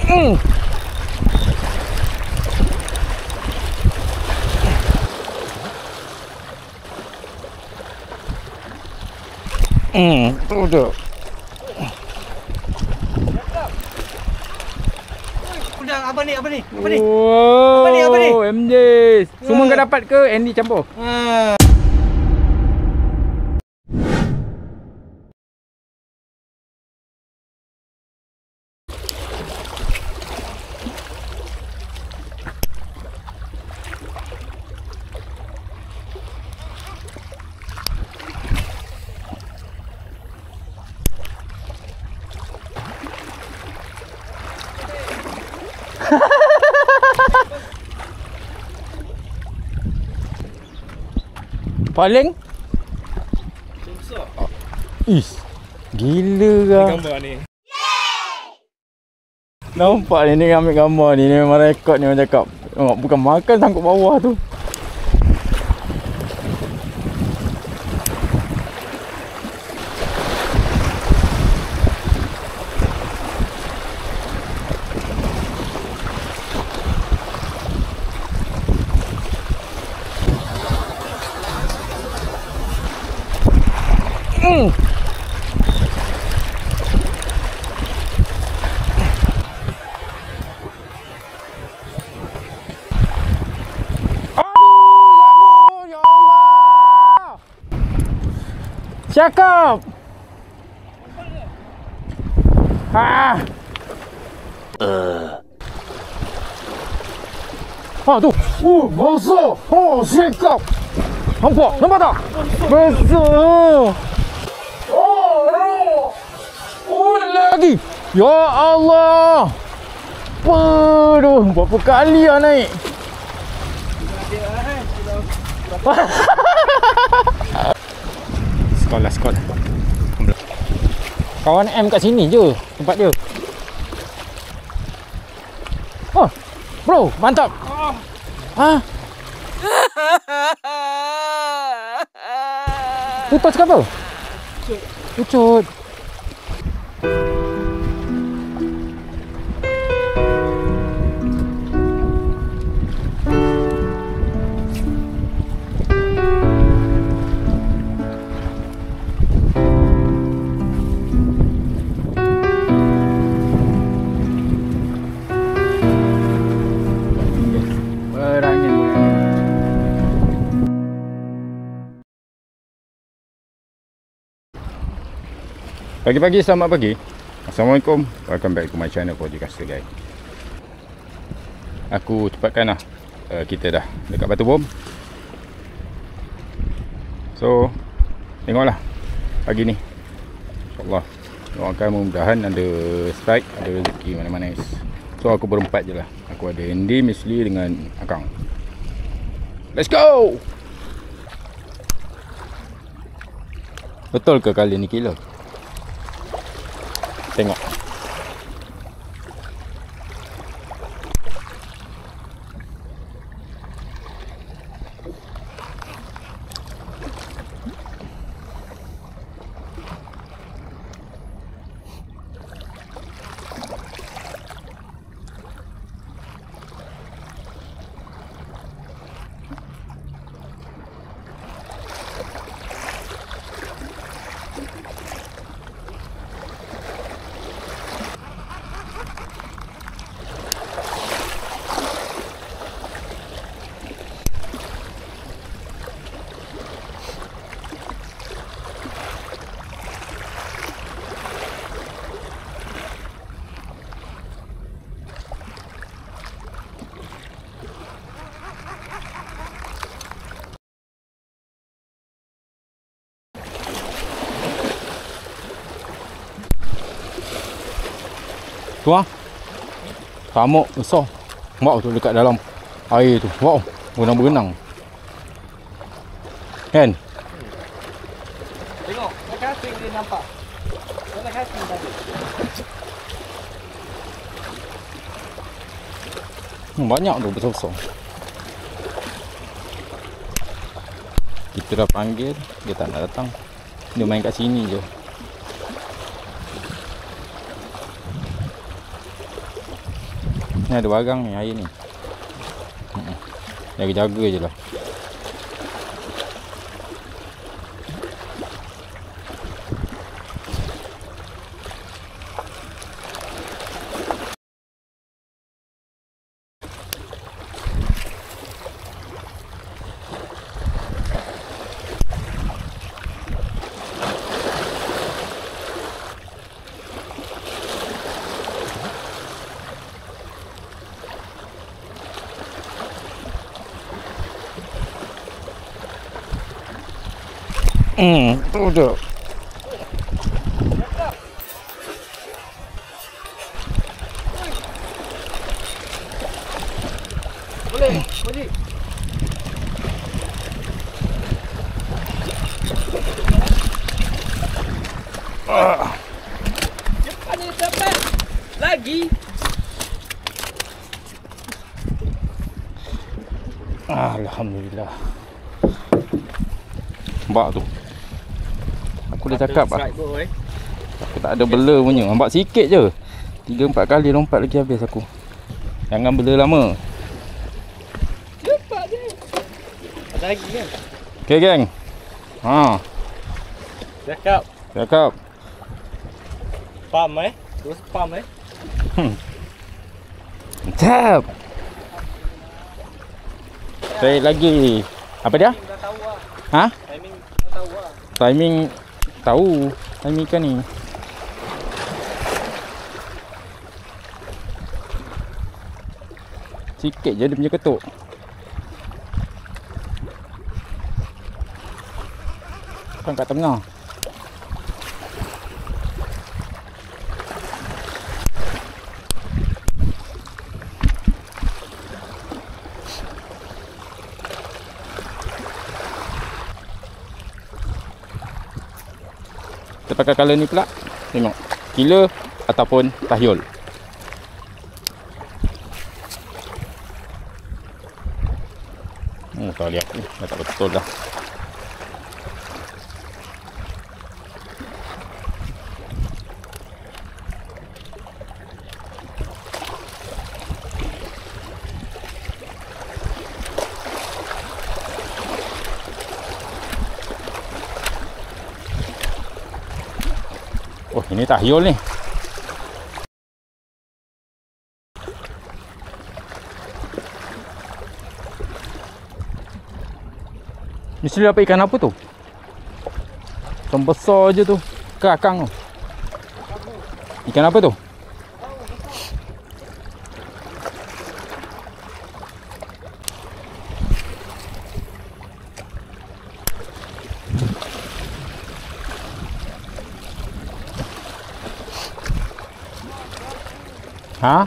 Tu. Udang apa ni? Apa ni? Wow, Apa ni? MJ. Semua kau dapat ke Andy campur? Paling is gila lah. Gambar ni. Nampak ni ambil gambar ni memang rekod ni orang cakap. Oh, bukan makan sangkut bawah tu. Cakap. Tu. Besar. Cakap. Nampak tak? Besar. Lagi. Ya Allah. Aduh, berapa kali lah naik? Skor. Kawan M kat sini je tempat dia. Oh, bro, mantap. Putus ke apa? Pucut. Pagi-pagi, selamat pagi. Assalamualaikum. Welcome back to my channel Podcaster guys. Aku cepatkan lah. Kita dah dekat Batu Bom. So, tengoklah pagi ni. InsyaAllah doakan mudah-mudahan ada strike, ada rezeki mana-mana. So, aku berempat je lah. Aku ada Andy, Misli dengan Akang. Let's go! Betul ke kali ni kilo? Tengok. Tu ah. Samuk besar. Wow, tu dekat dalam air tu. Wow, berenang-berenang. Kan? Tengok, kasing dia nampak. Mana kasing tadi? Banyak tu besar-besar. Kita dah panggil, dia tak nak datang. Dia main kat sini je. Ni ada barang ni air ni. Jaga-jaga je lah. Tu je. Boleh, Haji. Cepat ni dapat. Lagi. Alhamdulillah. Nampak tu. Aku dah cakap lah. Aku tak ada bela punya. Nampak sikit je. 3-4 kali lompat lagi habis aku. Jangan bela lama. Cepat je. Ada lagi kan? Okay geng. Ha. Cakap. Cakap. Pam terus pam Mantap. Saya lagi. Apa dia? Dah tahu lah. Ha? Timing dah tahu lah. Timing tahu. Timing ikan ni. Sikit je dia punya ketuk. Kan kat tengah. Kita pakai color ni pula. Tengok. Killer ataupun tahyul. Kau lihat ni. Dah tak betul dah. Oh, ini tahyul ni. Mesti dapat ikan apa tu? Ikan besar je tu. Kerakang tu. Ikan apa tu? Ha?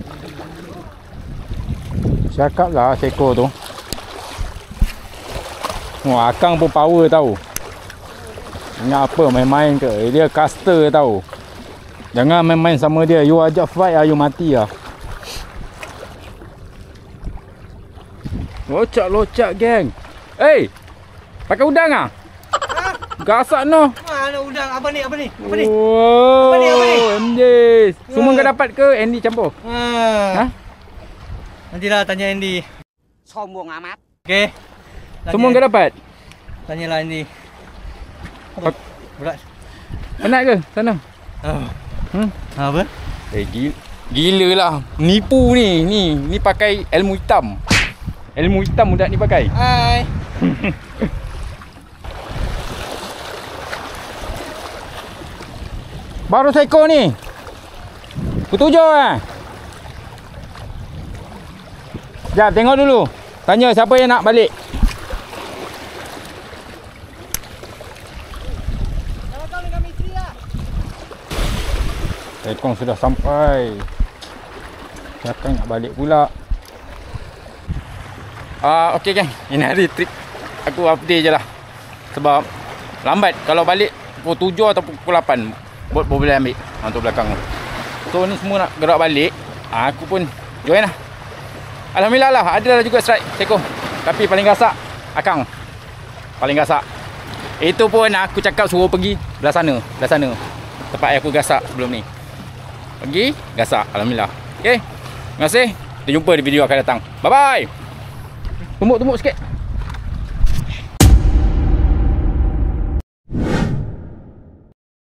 Cakap lah seekor tu. Wah, akang pun power tau. Ingat apa main-main ke? Dia caster tau. Jangan main-main sama dia. You ajak fight lah, you mati lah. Locak-locak geng. Eh, pakai udang ah? Gasak no. Mana udang? Apa ni? Apa ni? Apa ni? Wow. Apa ni? Apa ni? MJ. Semua kau dapat ke Andy campur? Ha? Nantilah tanya Andy. Sombong amat. Okey. Semua kau dapat? Tanyalah Andy. Berat. Penat ke sana? Apa? Gila lah. Nipu ni. Ni pakai ilmu hitam. Ilmu hitam budak ni pakai. Hai. Baru seekor ni. Ketujuh eh. Sekejap tengok dulu. Tanya siapa yang nak balik. Tekong sudah sampai. Siapa nak balik pula. Okey geng. Ini hari trip aku update je lah. Sebab lambat kalau balik pukul 7 atau pukul 8 bot boleh ambil untuk belakang. So ni semua nak gerak balik. Aku pun join lah. Alhamdulillah lah. Ada juga strike Tekong. Tapi paling gasak akang. Paling gasak. Itu pun aku cakap suruh pergi belah sana. Belah sana. Tempat yang aku gasak sebelum ni. Pergi gasak. Alhamdulillah. Okay. Terima kasih. Kita jumpa di video akan datang. Bye bye. Tumbuk sikit.